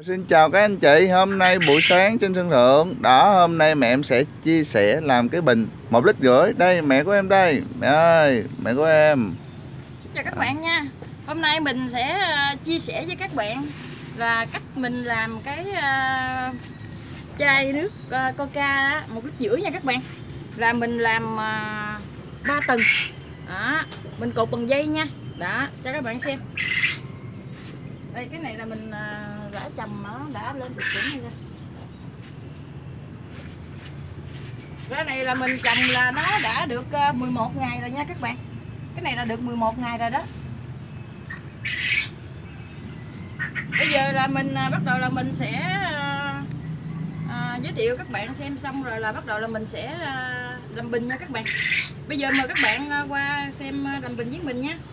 Xin chào các anh chị, hôm nay buổi sáng trên sân thượng đó, hôm nay mẹ em sẽ chia sẻ làm cái bình 1,5 lít. Đây mẹ của em đây, mẹ ơi, mẹ của em. Xin chào các bạn nha. Hôm nay mình sẽ chia sẻ với các bạn là cách mình làm cái chai nước Coca 1,5 lít nha các bạn. Là mình làm 3 tầng đó, mình cột bằng dây nha, đó cho các bạn xem. Đây cái này là mình đã chầm, nó đã lên được chuẩn này rồi. Cái này là mình trồng là nó đã được 11 ngày rồi nha các bạn. Cái này là được 11 ngày rồi đó. Bây giờ là mình bắt đầu là mình sẽ giới thiệu các bạn xem, xong rồi là bắt đầu là mình sẽ làm bình nha các bạn. Bây giờ mời các bạn qua xem làm bình với mình nhé.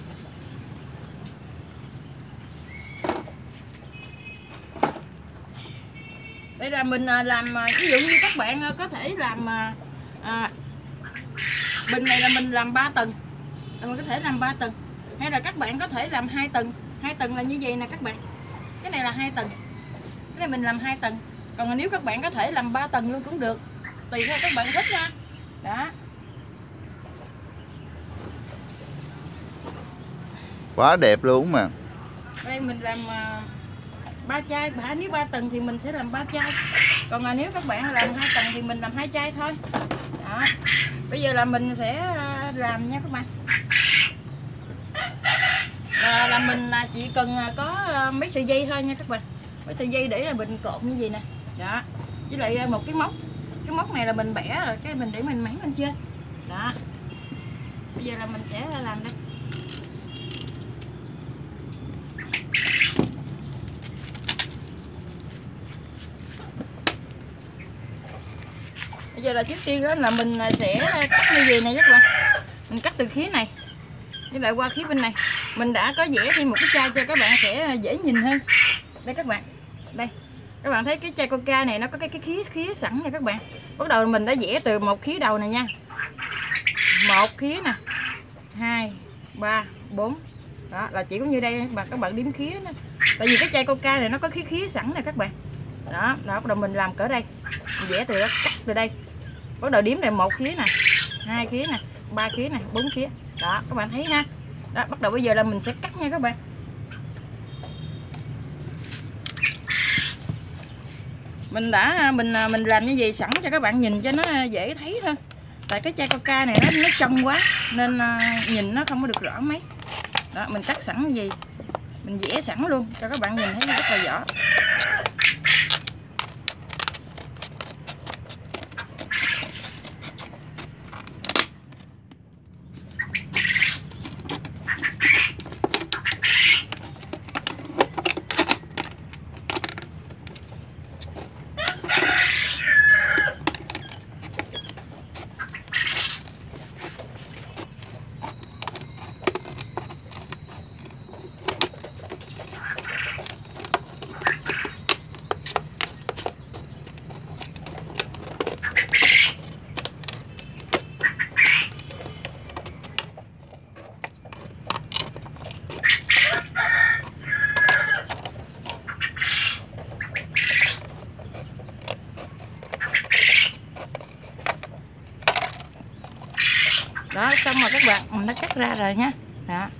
Đây là mình làm, ví dụ như các bạn có thể làm bình này là mình làm 3 tầng, mình có thể làm 3 tầng, hay là các bạn có thể làm 2 tầng. 2 tầng là như vậy nè các bạn. Cái này là 2 tầng, cái này mình làm 2 tầng. Còn nếu các bạn có thể làm 3 tầng luôn cũng được, tùy theo các bạn thích nha. Đó. Quá đẹp luôn mà. Đây mình làm 3 chai, nếu 3 tầng thì mình sẽ làm 3 chai. Còn nếu các bạn làm 2 tầng thì mình làm 2 chai thôi. Đó. Bây giờ là mình sẽ làm nha các bạn. Là mình chỉ cần có mấy sợi dây thôi nha các bạn. Mấy sợi dây để là mình cột như vậy nè. Đó. Với lại một cái móc. Cái móc này là mình bẻ rồi, cái mình để mình máng lên trên. Đó. Bây giờ là mình sẽ làm đây. Bây giờ là trước tiên đó là mình sẽ cắt như vậy nè các bạn. Mình cắt từ khía này với lại qua khía bên này. Mình đã có vẽ thêm một cái chai cho các bạn sẽ dễ nhìn hơn. Đây các bạn. Đây. Các bạn thấy cái chai Coca này nó có cái khía sẵn nha các bạn. Bắt đầu mình đã vẽ từ một khía đầu này nha. Một khía nè. 2 3 4. Đó là chỉ có như đây các bạn đếm khía nè. Tại vì cái chai Coca này nó có khía sẵn nè các bạn. Đó, bắt đầu mình làm cỡ đây. Mình vẽ từ đó, cắt từ đây. Bắt đầu đếm này, một khía nè, 2 khía nè, 3 khía nè, 4 khía. Đó, các bạn thấy ha. Đó, bắt đầu bây giờ là mình sẽ cắt nha các bạn. Mình đã mình làm như vậy sẵn cho các bạn nhìn cho nó dễ thấy thôi. Tại cái chai Coca này nó trong quá nên nhìn nó không có được rõ mấy. Đó, mình cắt sẵn như vậy. Mình vẽ sẵn luôn cho các bạn nhìn thấy nó rất là rõ. Đó, xong rồi các bạn, mình đã cắt ra rồi nha. Đó.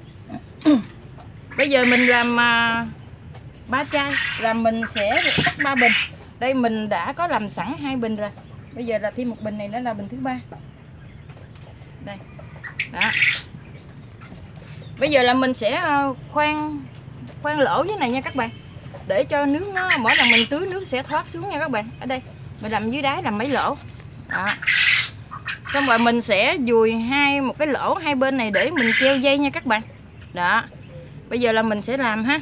Bây giờ mình làm 3 chai, là mình sẽ cắt 3 bình. Đây mình đã có làm sẵn 2 bình rồi. Bây giờ là thêm một bình này, đó là bình thứ 3. Đây. Đó. Bây giờ là mình sẽ khoan lỗ dưới này nha các bạn. Để cho nước nó, mỗi lần mình tưới nước sẽ thoát xuống nha các bạn. Ở đây, mình làm dưới đáy làm mấy lỗ. Đó. Xong rồi mình sẽ dùi một cái lỗ hai bên này để mình treo dây nha các bạn. Đó. Bây giờ là mình sẽ làm ha.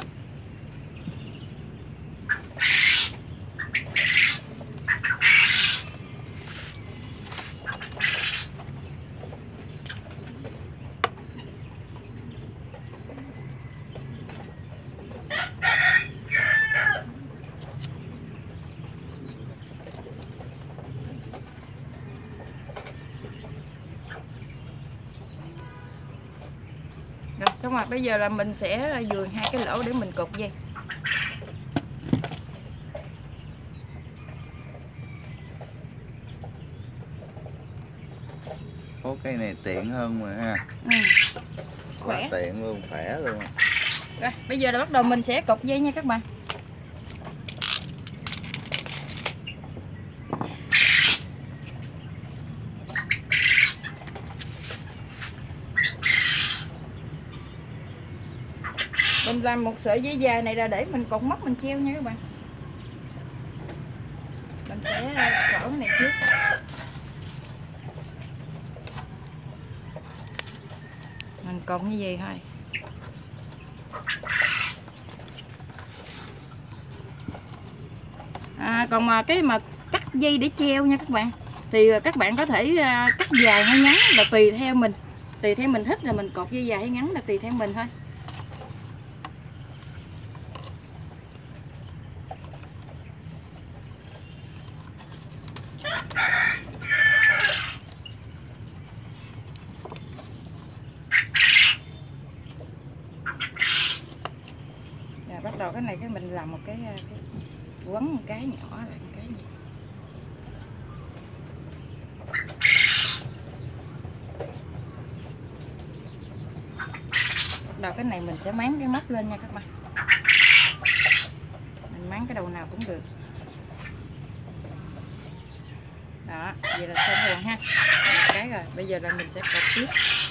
Rồi xong rồi bây giờ là mình sẽ dùi 2 cái lỗ để mình cột dây. có cây này tiện hơn mà ha. Quá Khỏe. tiện luôn, khỏe luôn. Rồi bây giờ là bắt đầu mình sẽ cột dây nha các bạn. Mình làm một sợi dây dài này là để mình cột móc mình treo nha các bạn. Mình sẽ cỡ cái này trước. Mình cột như vậy thôi. Còn mà cái mà cắt dây để treo nha các bạn, thì các bạn có thể cắt dài hay ngắn là tùy theo mình. Tùy theo mình thích là mình cột dây dài hay ngắn là tùy theo mình thôi. Rồi bắt đầu cái này cái mình làm một cái quấn một cái nhỏ lại một cái gì. Bắt đầu cái này mình sẽ máng cái móc lên nha các bạn. Mình máng cái đầu nào cũng được. Đó, vậy là xong rồi ha. Một cái rồi, bây giờ là mình sẽ cột tiếp.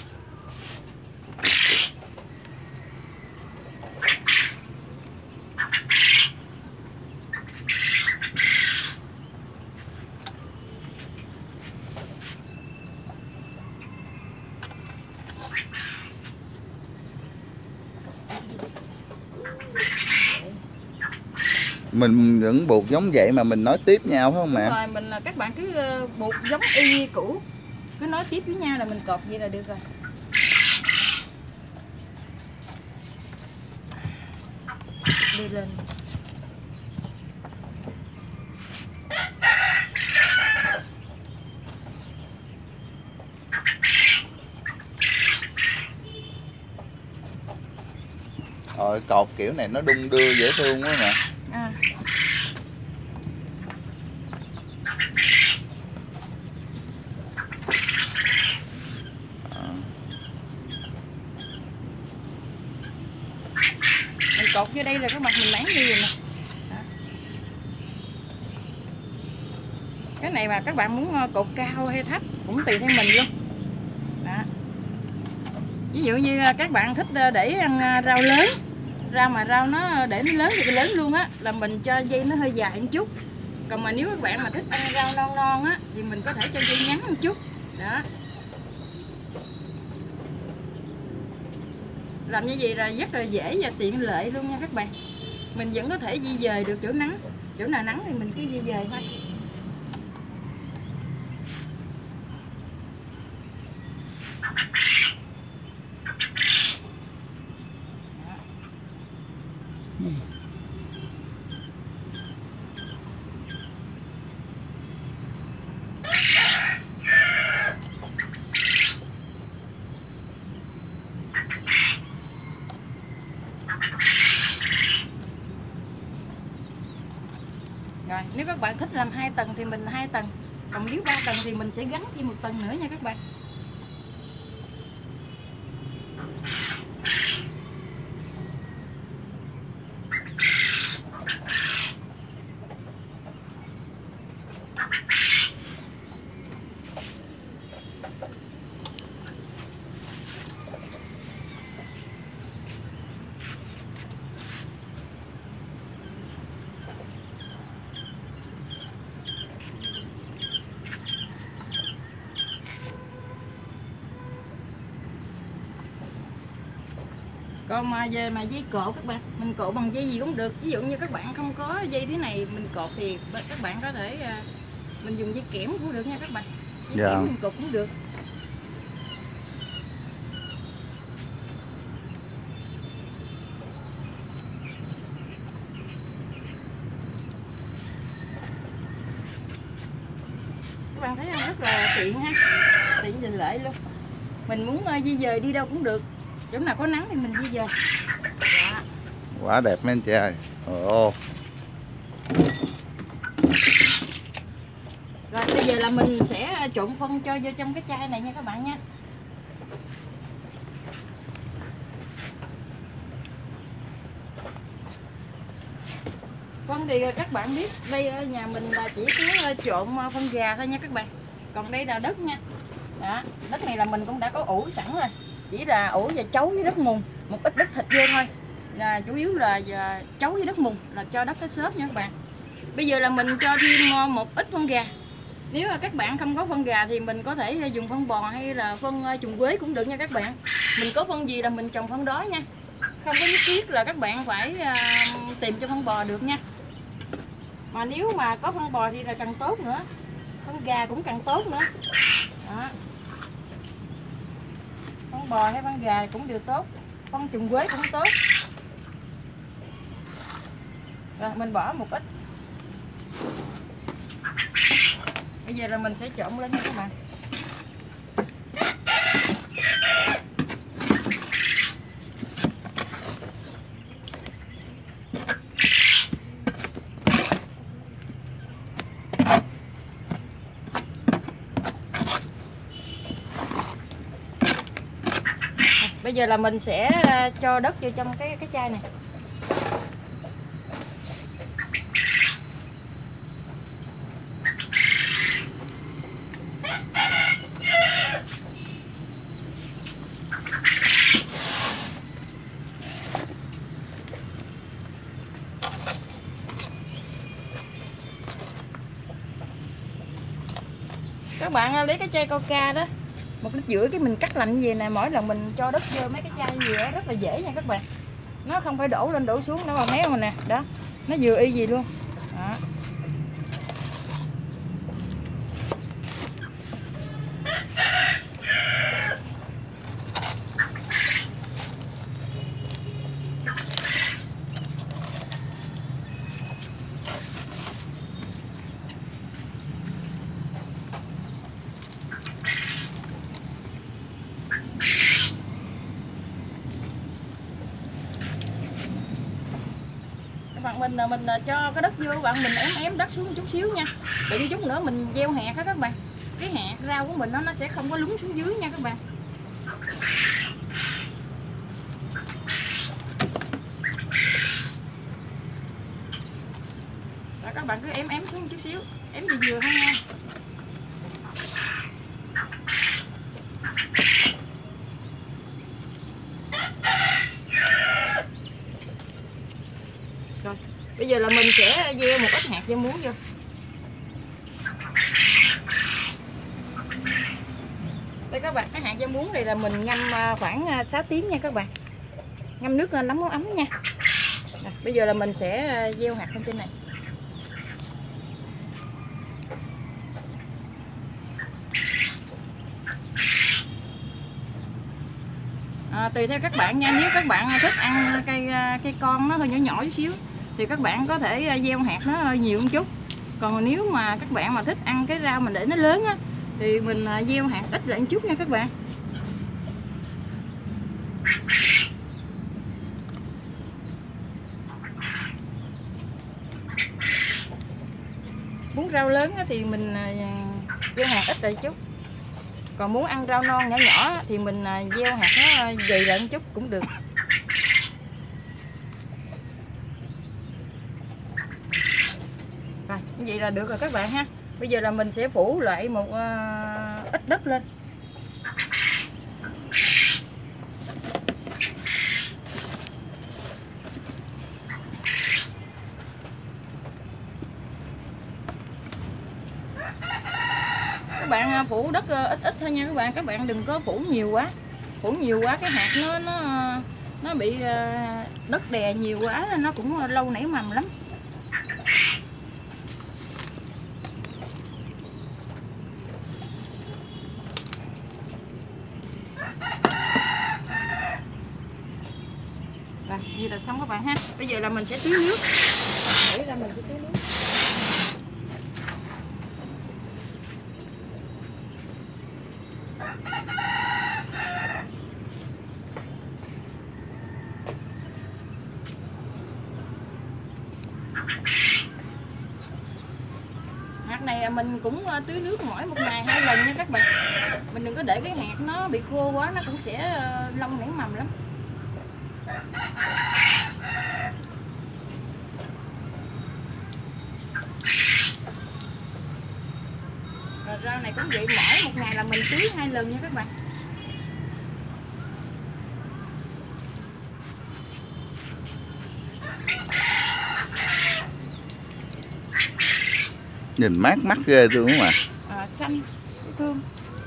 Mình vẫn buộc giống vậy mà mình nói tiếp nhau phải không mẹ? Rồi mình các bạn cứ buộc giống y như cũ, cứ nói tiếp với nhau là mình cột vậy là được rồi. Đi lên. Rồi cột kiểu này nó đung đưa dễ thương quá nè. Mình cột vô đây là các bạn mình máng như vậy nè. Cái này mà các bạn muốn cột cao hay thấp cũng tùy theo mình luôn. Đó. Ví dụ như các bạn thích để ăn rau lớn, rau mà rau nó để nó lớn thì cái lớn luôn á, là mình cho dây nó hơi dài một chút. Còn mà nếu các bạn mà thích ăn rau non non á thì mình có thể cho dây ngắn một chút. Đó. Làm như vậy là rất là dễ và tiện lợi luôn nha các bạn. Mình vẫn có thể di dời được chỗ nắng, chỗ nào nắng thì mình cứ di dời thôi. Rồi, nếu các bạn thích làm 2 tầng thì mình 2 tầng. Còn nếu 3 tầng thì mình sẽ gắn thêm 1 tầng nữa nha các bạn. Còn mà về mà dây cột các bạn, mình cột bằng dây gì cũng được. Ví dụ như các bạn không có dây thế này mình cột thì các bạn có thể mình dùng dây kẽm cũng được nha các bạn. Dây kẽm mình cột cũng được. Các bạn thấy không, rất là tiện ha, tiện và lợi luôn. Mình muốn di dời đi đâu cũng được, chỗ nào có nắng thì mình di dời. Đó. Quá đẹp mấy anh chị ơi. Ồ. Rồi bây giờ là mình sẽ trộn phân cho vô trong cái chai này nha các bạn nha. Phân thì các bạn biết đây ở nhà mình là chỉ có trộn phân gà thôi nha các bạn. Còn đây là đất nha. Đó, đất này là mình cũng đã có ủ sẵn rồi. Chỉ là ủ và chấu với đất mùn, một ít đất thịt vô thôi. Là chủ yếu là chấu với đất mùn là cho đất cái xốp nha các bạn. Bây giờ là mình cho thêm một ít phân gà. Nếu mà các bạn không có phân gà thì mình có thể dùng phân bò hay là phân trùng quế cũng được nha các bạn. Mình có phân gì là mình trồng phân đó nha. Không có nhất thiết là các bạn phải tìm cho phân bò được nha. Mà nếu mà có phân bò thì là càng tốt nữa. Phân gà cũng càng tốt nữa. Đó. Phân bò hay phân gà cũng đều tốt. Phân trùng quế cũng tốt. Rồi mình bỏ một ít. Bây giờ là mình sẽ trộn lên nha các bạn. Bây giờ là mình sẽ cho đất vô trong cái chai này. Các bạn lấy cái chai Coca đó, 1,5 lít cái mình cắt lạnh gì nè, mỗi lần mình cho đất vô mấy cái chai gì đó rất là dễ nha các bạn. Nó không phải đổ lên đổ xuống, nó mà méo rồi nè, đó. Nó vừa y gì luôn. Đó. Bạn mình cho cái đất vô, bạn mình ém đất xuống một chút xíu nha. Đừng chút nữa mình gieo hạt đó các bạn. Cái hạt rau của mình nó sẽ không có lún xuống dưới nha các bạn. Rồi các bạn cứ ém xuống một chút xíu, ém vừa vừa thôi nha. Rồi, bây giờ là mình sẽ gieo một ít hạt rau muống vô. Đây các bạn, cái hạt rau muống này là mình ngâm khoảng 6 tiếng nha các bạn. Ngâm nước nóng ấm nha. Rồi, bây giờ là mình sẽ gieo hạt lên trên này. Tùy theo các bạn nha, nếu các bạn thích ăn cây con nó hơi nhỏ nhỏ chút xíu thì các bạn có thể gieo hạt nó hơi nhiều một chút. Còn nếu mà các bạn mà thích ăn cái rau mình để nó lớn á thì mình gieo hạt ít lại một chút nha các bạn. Muốn rau lớn thì mình gieo hạt ít lại chút. Còn muốn ăn rau non nhỏ nhỏ thì mình gieo hạt nó dày lại một chút cũng được. Rồi, như vậy là được rồi các bạn ha. Bây giờ là mình sẽ phủ lại một ít đất lên. Các bạn phủ đất ít ít thôi nha các bạn. Các bạn đừng có phủ nhiều quá. Phủ nhiều quá cái hạt nó bị đất đè nhiều quá nó cũng lâu nảy mầm lắm. Rồi, như là xong các bạn ha. Bây giờ là mình sẽ tưới nước. Để ra mình sẽ tưới nước. này mình cũng tưới nước mỗi một ngày 2 lần nha các bạn. Mình đừng có để cái hạt nó bị khô quá, nó cũng sẽ lâu nảy mầm lắm. Rồi rau này cũng vậy, mỗi một ngày là mình tưới 2 lần nha các bạn. Nhìn mát mắt ghê luôn mà. Xanh thương.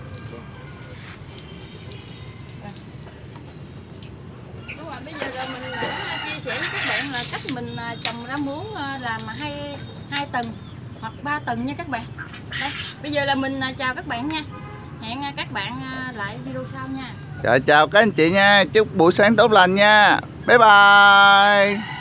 Đúng rồi, bây giờ mình chia sẻ với các bạn là cách mình trồng rau muống làm hai tầng hoặc 3 tầng nha các bạn. Đây, bây giờ là mình chào các bạn nha. Hẹn các bạn lại video sau nha. Rồi, chào các anh chị nha, chúc buổi sáng tốt lành nha, bye bye.